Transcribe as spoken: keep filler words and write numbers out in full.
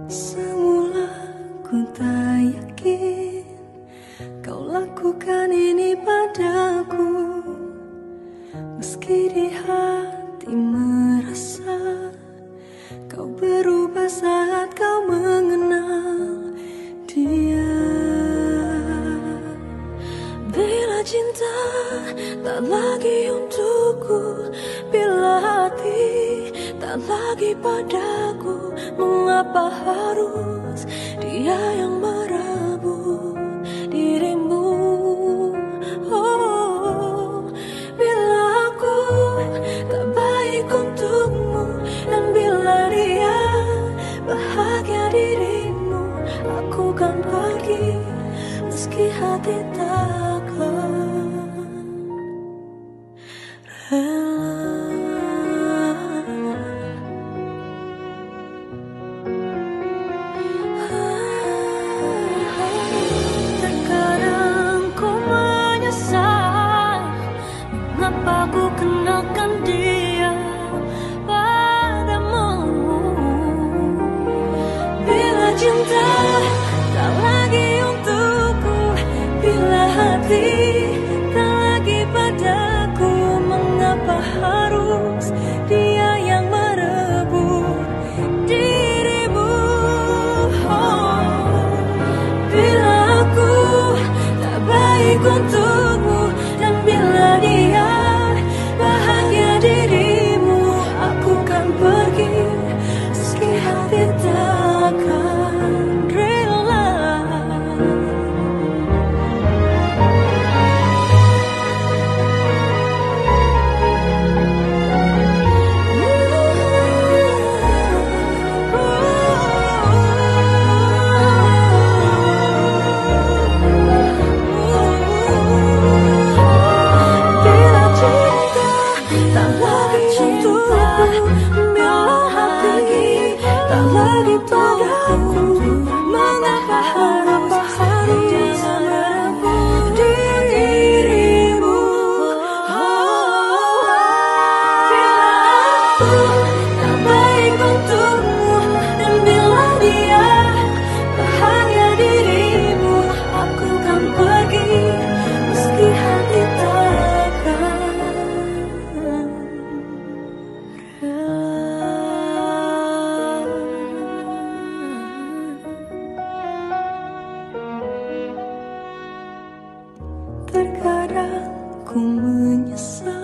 Semula ku tak yakin kau lakukan ini padaku, meski di hati merasa kau berubah saat kau mengenal dia. Bila cinta tak lagi untukku, bila hati tak lagi padaku, mengapa harus dia yang merebut dirimu? Oh, bila aku tak baik untukmu, dan bila dia bahagia dirimu, aku kan pergi meski hati takkan rela. Terkadang ku menyesal mengapa ku kenalkan dia padamu. Bila cinta tak lagi untukku, bila hati tak lagi padaku, mengapa harus dia yang merebut dirimu? Oh, bila aku tak baik untukmu, dan bila dia bahagia dirimu, aku kan pergi meski hati takkan rela. Bila cinta tak lagi untukku, bila hati tak lagi padaku, mengapa harus dia merebut dirimu? Oh, bila aku tak baik untukmu, dan bila dia bahagia dirimu, aku kan pergi meski hati takkan rela. Terkadang ku menyesal